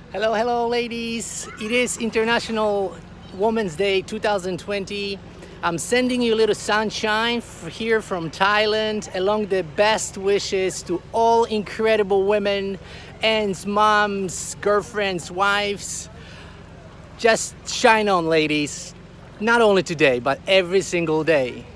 Hello, hello, ladies. It is International Women's Day 2020. I'm sending you a little sunshine here from Thailand, along the best wishes to all incredible women, aunts, moms, girlfriends, wives. Just shine on, ladies. Not only today, but every single day.